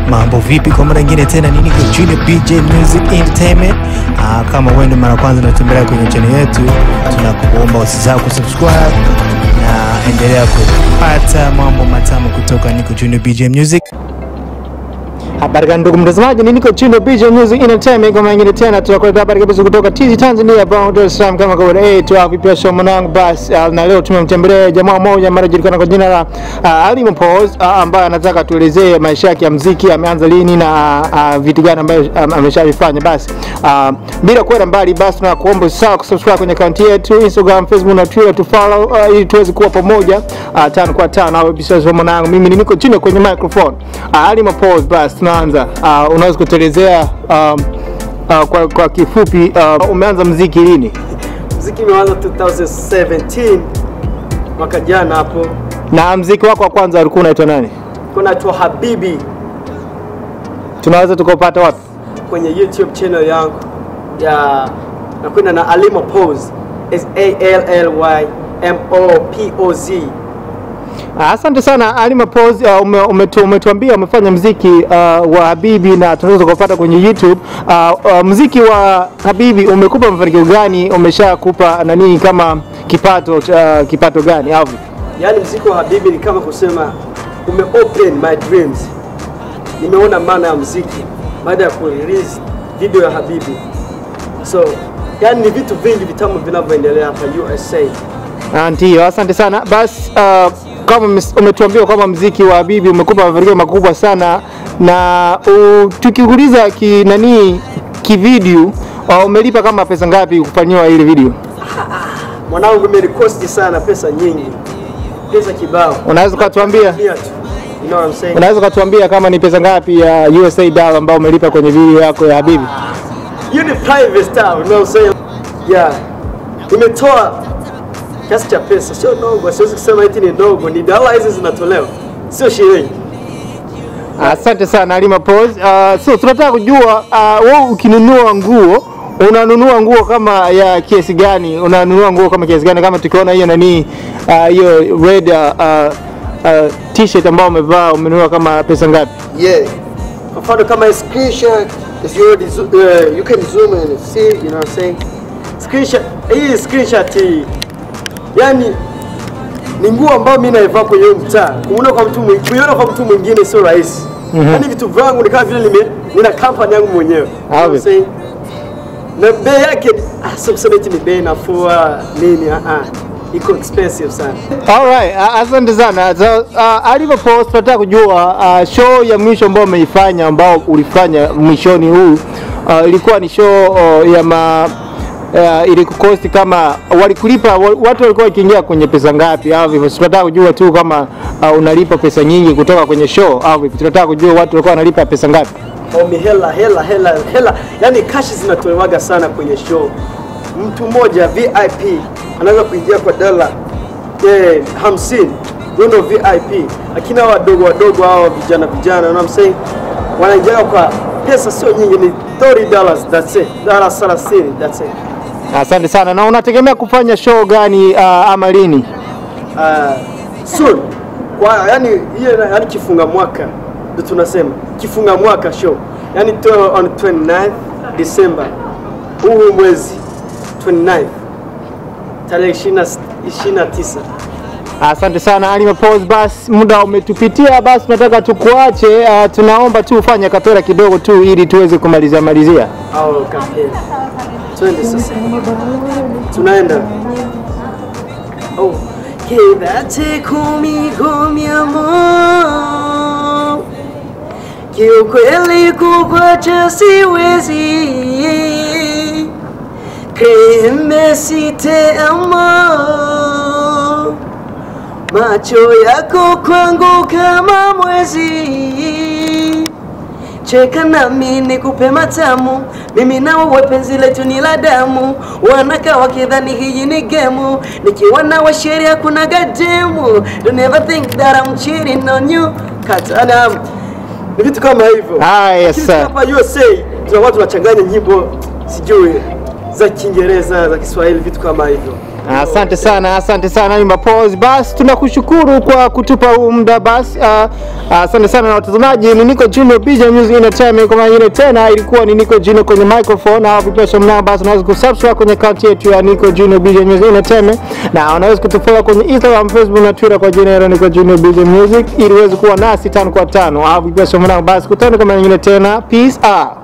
Mambo vipi kwa mara nyingine tena niko Junior BJ Music Entertainment. Kama wewe ndio mara kwanza unatembelea kwenye channel yetu, tunakuomba usisahau kusubscribe na endelea kupata mambo matamu kutoka niko Junior BJ Music. Habari gani ndugu mtazamaji, niko Junior BJ Music Entertainment kama nyingine tena tunakuleta habari kabisa kutoka TZ Tanzania Brown Dar es Salaam kama kawaida. Tuwapi show mwanangu basi, na leo tumemtembelea jamaa mmoja ambaye anajulikana kwa jina la Alimo Pose, ambaye anataka tuelezee maisha yake ya muziki, ameanza lini na vitu gani ambavyo ameshavifanya. Basi bila kwenda mbali, basi tunakuomba usisahau kusubscribe kwenye account yetu Instagram, Facebook na Twitter, tu follow ili tuweze kuwa pamoja 5 kwa 5 au episode mwanangu. Mimi niko Junior kwenye microphone. Alimo Pose, basi tunaanza. Unaweza kutuelezea kwa kifupi umeanza muziki lini? Muziki umeanza 2017 mwaka jana hapo. Na muziki wako wa kwanza ulikuwa unaitwa nani? Kuna tu Habibi. Tunaweza tukapata wapi? Kwenye YouTube channel yangu ya nakwenda na Alimo Pose, ALLYMOPOZ. Asante sana Alimo Pose. Umetuambia umefanya muziki wa Habibi na tunaweza kupata kwenye YouTube. Muziki wa Habibi umekupa mafanikio gani? Umeshakupa nani kama kipato gani au? Yaani muziki wa Habibi ni kama kusema open my dreams. Nimeona maana ya muziki baada ya ku-release video ya Habibi. So, yaani ni vitu vingi vitamu vinavyoendelea hapa USA. Ndio, asante sana. Basi kama umetuambia kwamba muziki wa Habibi umekupa mafanikio makubwa sana, na tukikuuliza kivideo umelipa kama pesa ngapi kufanywa ile video? Mwanangu imenikosti sana pesa nyingi. Pesa kibao. Unaweza kutuambia? You know what I'm saying? Unaweza kutuambia kama ni pesa ngapi ya USA dollar ambao umelipa kwenye video yako ya Habibi? You the private star, you know what I'm saying? Yeah. Nimetoa kiasi cha pesa, sio ndogo, siwezi kusema eti ni ndogo, ni dola hizi zinatolewa, sio shilingi. Asante sana Alimo Pose. So tunataka kujua wewe ukinunua nguo, unanunua nguo kama ya kiasi gani? Unanunua nguo kama kiasi gani? Kama tukiona hiyo hiyo red t-shirt ambayo umevaa, umenunua kama pesa ngapi? Yeah. Kwa mfano kama screenshot, you can zoom in and see, you know what I'm saying? Screenshot hii. Yaani ni nguo ambayo mimi naivaa kwenye mtaa. Kuiona kwa mtu mwingine sio rahisi. Yaani vitu vangu ni kama vile nina company yangu mwenyewe. Na bei yake sio kusema eti ni bei nafuu nini iko expensive sana. Alright, asante sana. Alimo Pose, tunataka kujua show ya mwisho ambayo umeifanya, ambao ulifanya mwishoni huu, ilikuwa ni show ili kukosti kama walikulipa watu walikuwa wakiingia kwenye pesa ngapi au vipi? Tunataka kujua tu kama unalipa pesa nyingi kutoka kwenye show au vipi? Tunataka kujua watu walikuwa wanalipa pesa ngapi? Hela. Yaani cash zinatolewaga sana kwenye show. Mtu mmoja VIP anaweza kuingia kwa dola 50. Ndio VIP. Lakini wadogo hao vijana, you know what I'm saying? Wanaingia kwa pesa sio nyingi, ni $30, that's it. $30, that's it. Asante sana. Na unategemea kufanya show gani ama lini? Soon. Yaani kifunga mwaka ndio tunasema. Kifunga mwaka show. Yaani on 29th December. Huu mwezi 29th. Tarehe 29. Asante sana Alimo Pose. Basi muda umetupitia, basi tunataka tukuache. Tunaomba tu ufanye kapela kidogo tu ili tuweze kumalizia. Au kapela. Twende sasa. Tunaenda. Oh. Quédate conmigo mi amor, kiukweli kukuacha siwezi, créeme si te amo, macho yako kwangu kama mwezi, cheka nami nikupe matamu, mimi na wewe penzi letu ni la damu, wanaka wakidhani hii ni game, nikiwa na wewe sheria kuna gademu, don't ever think that I'm cheating on you, katana ni vitu kama hivyo. Yes sir. Hapa USA tuna watu wanachanganya nyimbo sijui za Kiingereza za Kiswahili, vitu kama hivyo. Asante sana Imba Pause. Basi tunakushukuru kwa kutupa huu muda basi. Asante sana na watazamaji. Ni Nico Junior BJ Music Entertainment. Kwa mara tena ilikuwa ni Nico Junior kwenye microphone. Na vipisho mnao basi unaweza kusubscribe kwenye account yetu ya Nico Junior BJ Music Entertainment. Na unaweza kutufollow kwenye Instagram, Facebook na Twitter kwa jina la Nico Junior BJ Music ili uweze kuwa nasi 5 kwa 5. Vipisho mnao basi kutana kwa mara nyingine tena. Peace out.